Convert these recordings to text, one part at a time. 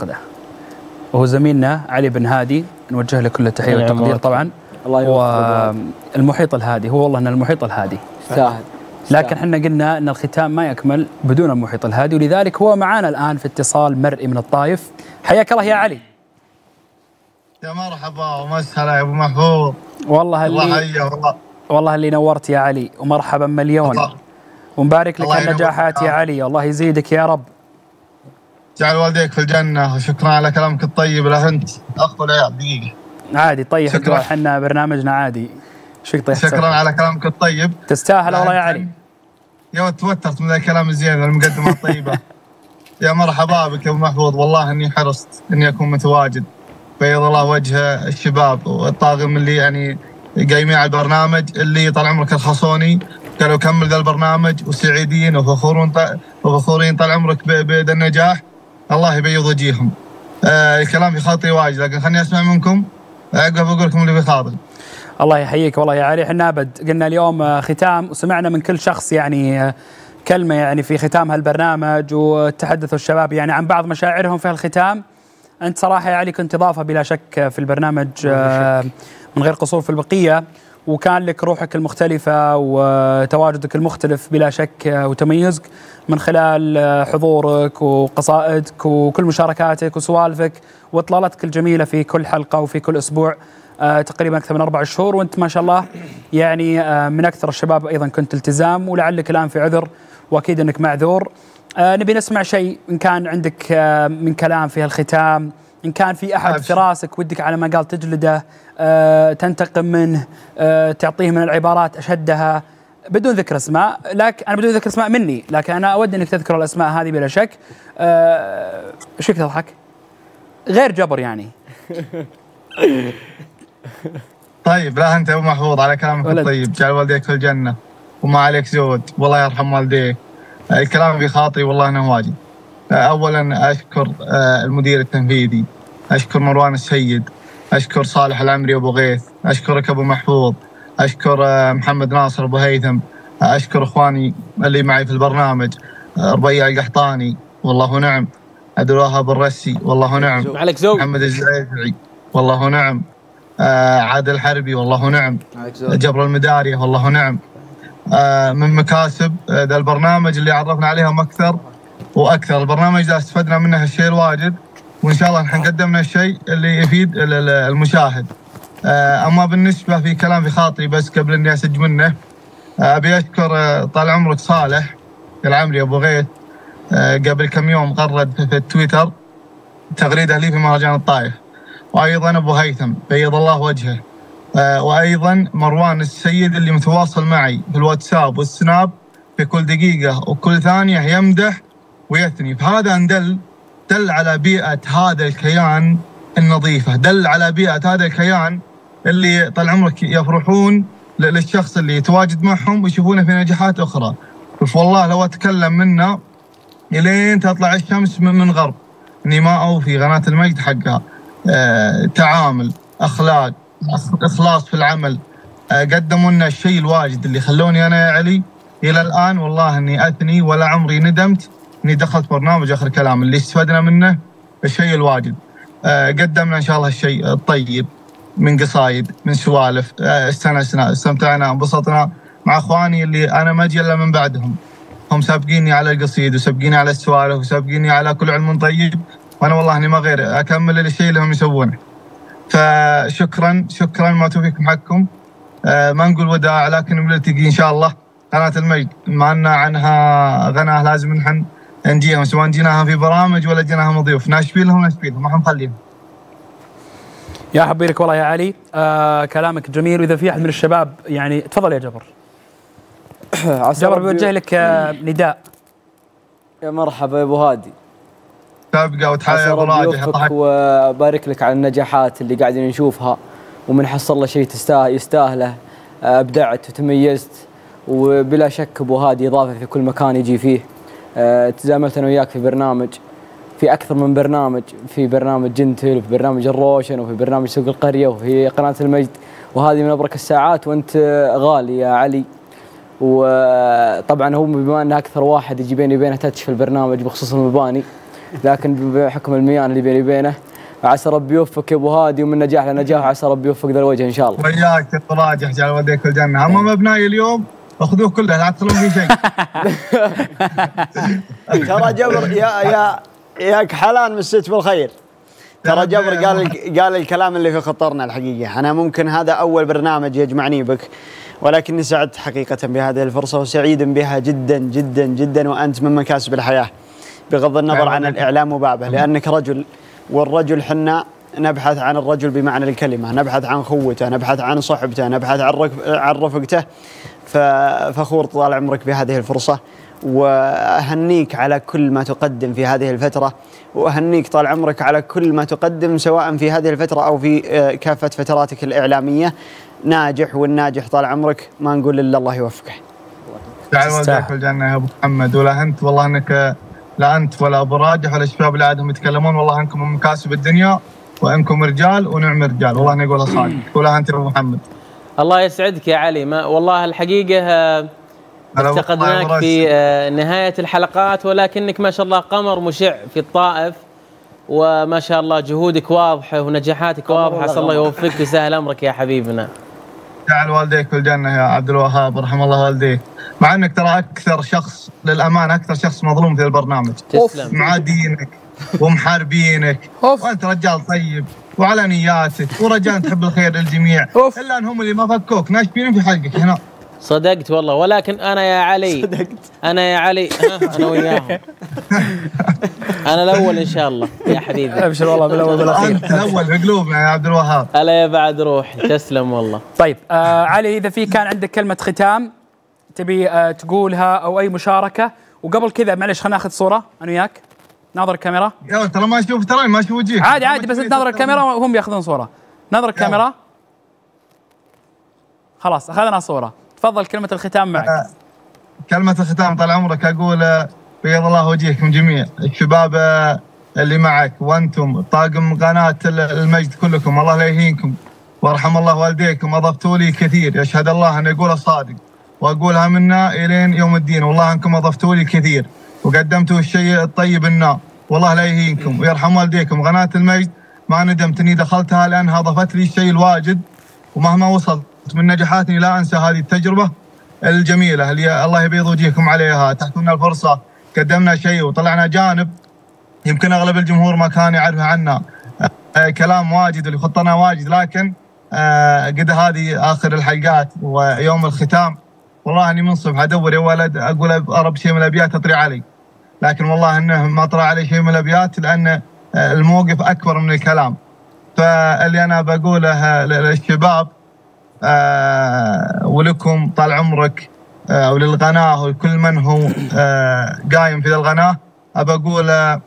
نعتقده، وهو زميلنا علي بن هادي، نوجه له كل التحية والتقدير طبعا. الله يوفقه. والمحيط الهادي، هو والله أن المحيط الهادي سهل، لكن احنا قلنا أن الختام ما يكمل بدون المحيط الهادي، ولذلك هو معنا الآن في اتصال مرئي من الطائف. حياك الله يا علي. يا مرحبا ومسهلا يا ابو محفوظ. والله والله اللي نورت يا علي، ومرحبا مليون. ومبارك لك النجاحات يا علي، الله يزيدك يا رب. جعل والديك في الجنة، وشكرا على كلامك الطيب. لا انت اخ ولا دقيقة عادي طيب، احنا برنامجنا عادي. شكرا على كلامك الطيب، تستاهل والله يا علي. يا توترت من ذا الكلام الزين المقدمة الطيبة. يا مرحبا بك يا ابو محفوظ، والله اني حرصت اني اكون متواجد. بيض الله وجه الشباب والطاقم اللي يعني قايمين على البرنامج، اللي طال عمرك رخصوني قالوا كمل ذا البرنامج، وسعيدين وفخورين طال عمرك بهذا النجاح. الله يبيض وجيههم. الكلام في خاطري واجد، لكن خليني اسمع منكم عقب اقول لكم اللي في خاطري. الله يحييك والله يا علي. احنا ابد قلنا اليوم ختام، وسمعنا من كل شخص يعني كلمه يعني في ختام هالبرنامج، وتحدثوا الشباب يعني عن بعض مشاعرهم في الختام. انت صراحه يا علي كنت اضافه بلا شك في البرنامج من غير قصور في البقيه، وكان لك روحك المختلفة وتواجدك المختلف بلا شك، وتميزك من خلال حضورك وقصائدك وكل مشاركاتك وسوالفك واطلالتك الجميلة في كل حلقة وفي كل أسبوع تقريبا أكثر من 4 شهور، وأنت ما شاء الله يعني من أكثر الشباب أيضا كنت التزام، ولعلك الآن في عذر وأكيد أنك معذور. نبي نسمع شيء إن كان عندك من كلام في الختام، إن كان في أحد في راسك ودك على ما قال تجلده، تنتقم منه، تعطيه من العبارات أشدها بدون ذكر اسماء. لكن أنا بدون ذكر اسماء مني، لكن أنا أود أنك تذكر الأسماء هذه بلا شك. إيش فيك تضحك؟ غير جبر يعني. طيب لا أنت يا أبو محفوظ على كلامك الطيب، جعل والديك في الجنة وما عليك زود، والله يرحم والديك. الكلام في خاطري والله أنه واجد. أولا أشكر المدير التنفيذي، أشكر مروان السيد، أشكر صالح العمري أبو غيث، أشكرك أبو محفوظ، أشكر محمد ناصر أبو هيثم، أشكر إخواني اللي معي في البرنامج، ربيع القحطاني والله نعم، عبد الوهاب الرسي والله نعم، محمد الزعيفعي والله نعم، عادل الحربي والله نعم، جبر المدارية والله نعم. من مكاسب ذا البرنامج اللي عرفنا عليهم أكثر وأكثر. البرنامج ده استفدنا منه الشيء الواجد، وإن شاء الله نحن قدمنا الشيء اللي يفيد المشاهد. أما بالنسبة في كلام في خاطري بس قبل إني أسج منه، أبي أشكر طال عمرك صالح العمري أبو غيث. قبل كم يوم غرد في التويتر تغريدة لي في مهرجان الطائف، وأيضا أبو هيثم بيض الله وجهه، وأيضا مروان السيد اللي متواصل معي في الواتساب والسناب في كل دقيقة وكل ثانية يمدح ويثني. فهذا دل على بيئة هذا الكيان النظيفة، دل على بيئة هذا الكيان اللي طال عمرك يفرحون للشخص اللي يتواجد معهم ويشوفونه في نجاحات أخرى. والله لو أتكلم منا إلين تطلع الشمس من غرب نماء في قناة المجد حقها. تعامل، أخلاق، إخلاص في العمل، قدموا لنا الشيء الواجد اللي خلوني أنا يا علي إلى الآن والله إني أثني ولا عمري ندمت إني دخلت برنامج آخر كلام. اللي استفدنا منه الشيء الواجد. قدمنا إن شاء الله الشيء الطيب من قصايد، من سوالف، استانسنا، استمتعنا، انبسطنا مع إخواني اللي أنا ما أجي إلا من بعدهم. هم سابقيني على القصيد وسابقيني على السوالف وسابقيني على كل علم طيب، وأنا والله إني ما غير أكمل الشيء اللي هم يسوونه. فشكرا ما توفيقكم حقكم. ما نقول وداع، لكن بنلتقي إن شاء الله قناة المجد ما لنا عنها غنى، لازم نحن نجيهم، سواء جيناها في برامج ولا جيناها مضيوف، نشبي لهم ما حنخليهم. يا حبيلك والله يا علي. كلامك جميل، وإذا في أحد من الشباب يعني تفضل يا جبر. جبر بيوجه لك نداء. يا مرحبا يا أبو هادي، تبقى وتحيا يا أبو راجح، وبارك لك على النجاحات اللي قاعدين نشوفها، ومن حصل له شيء يستاهله. أبدعت وتميزت، وبلا شك أبو هادي إضافة في كل مكان يجي فيه. تزاملت أنا وياك في برنامج، في أكثر من برنامج، في برنامج جنتل وفي برنامج الروشن وفي برنامج سوق القرية وفي قناة المجد، وهذه من أبرك الساعات، وأنت غالي يا علي. وطبعا هو بما أنه أكثر واحد يجي بيني وبينه تاتش في البرنامج بخصوص المباني، لكن بحكم الميان اللي بيني وبينه عسى ربي يوفقك يا ابو هادي، ومن نجاح لنجاح، عسى ربي يوفق ذا الوجه ان شاء الله. وياك يا راجح جعل والديك الجنه. اما مبناي اليوم اخذوه كله لا تخلون فيه شيء. ترى جبر يا كحلان مسيت بالخير. ترى جبر قال الكلام اللي في خطرنا الحقيقه. انا ممكن هذا اول برنامج يجمعني بك، ولكني سعدت حقيقه بهذه الفرصه وسعيد بها جدا جدا جدا، وانت من مكاسب الحياه بغض النظر عن الاعلام وبابه، لانك رجل، والرجل حنا نبحث عن الرجل بمعنى الكلمه، نبحث عن خوته، نبحث عن صحبته، نبحث عن رفقته. ففخور طال عمرك بهذه الفرصه، وأهنيك على كل ما تقدم في هذه الفترة، وأهنيك طال عمرك على كل ما تقدم سواء في هذه الفترة أو في كافة فتراتك الإعلامية. ناجح، والناجح طال عمرك ما نقول إلا الله يوفقه. جعل والديك الجنة يا أبو محمد. ولا أنت والله أنك لا أنت ولا أبو راجح ولا الشباب اللي عادهم يتكلمون، والله أنكم من مكاسب الدنيا وأنكم رجال ونعم رجال، والله أنا أقولها صادق. ولا أنت يا أبو محمد. الله يسعدك يا علي. والله الحقيقة افتقدناك في نهاية الحلقات، ولكنك ما شاء الله قمر مشع في الطائف، وما شاء الله جهودك واضحة ونجاحاتك واضحة. عسى الله يوفقك ويسهل أمرك يا حبيبنا. جعل والديك الجنة يا عبد الوهاب، رحم الله والديك. مع انك ترى اكثر شخص للامانه اكثر شخص مظلوم في البرنامج. تسلم. معادينك ومحاربينك، وانت رجال طيب وعلى نياتك ورجال تحب الخير للجميع، الا انهم اللي ما فكوك ناشفين في حلقك هنا. صدقت والله. ولكن انا يا علي صدقت. انا يا علي انا وياهم. انا الاول ان شاء الله يا حبيبي. ابشر والله بالاول بالاخير. انت الاول في قلوبنا يا عبد الوهاب. هلا يا بعد روحي. تسلم والله. طيب علي، اذا في كان عندك كلمه ختام تبي تقولها او اي مشاركه، وقبل كذا معلش خلينا ناخذ صوره انا وياك. ناظر الكاميرا. يا ترى ما اشوف، ترى ما اشوف وجهك. عادي بس انت ناظر الكاميرا وهم ياخذون صوره. ناظر الكاميرا. خلاص اخذنا صوره. تفضل كلمه الختام معك. كلمه الختام طال عمرك اقول بيض الله وجهكم جميع الشباب اللي معك، وانتم طاقم قناه المجد كلكم، الله لا يهينكم وارحم الله والديكم. اضفتوا لي كثير، يشهد الله ان اقولها صادق واقولها منا الين يوم الدين. والله انكم اضفتوا لي كثير وقدمتوا الشيء الطيب لنا، والله لا يهينكم ويرحم والديكم. قناه المجد ما ندمت اني دخلتها لانها اضافت لي الشيء الواجد، ومهما وصلت من نجاحاتي لا انسى هذه التجربه الجميله اللي الله يبيض وجهكم عليها. تحتونا الفرصه، قدمنا شيء وطلعنا جانب يمكن اغلب الجمهور ما كان يعرفه عنا. كلام واجد واللي خطنا واجد، لكن قد هذه اخر الحلقات ويوم الختام. والله اني منصف ادور يا ولد اقول اقرب شيء من الابيات اطري علي، لكن والله انه ما طرى علي شيء من الابيات لان الموقف اكبر من الكلام. فاللي انا بقوله للشباب ولكم طال عمرك وللقناه ولكل من هو قايم في القناه، ابى اقول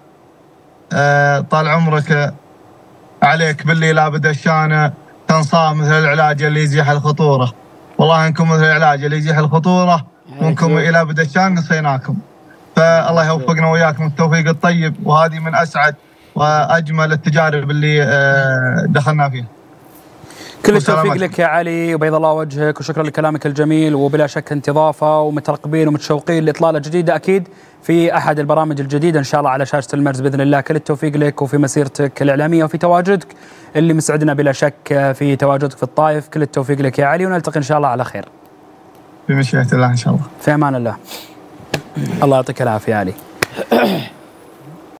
طال عمرك عليك باللي لابد الشان تنصاع مثل العلاج اللي يزيح الخطوره. والله انكم مثل العلاج اللي يزيح الخطوره، وانكم الى بدا الشان نصيناكم. فالله يوفقنا وياكم التوفيق الطيب، وهذه من اسعد واجمل التجارب اللي دخلنا فيها. كل التوفيق لك يا علي وبيض الله وجهك، وشكرا لكلامك الجميل، وبلا شك انت اضافه ومترقبين ومتشوقين لاطلاله جديده اكيد في احد البرامج الجديده ان شاء الله على شاشه المرز باذن الله. كل التوفيق لك وفي مسيرتك الاعلاميه وفي تواجدك اللي مسعدنا بلا شك في تواجدك في الطائف. كل التوفيق لك يا علي، ونلتقي ان شاء الله على خير. بمشيئة الله ان شاء الله. في امان الله. الله يعطيك العافيه يا علي.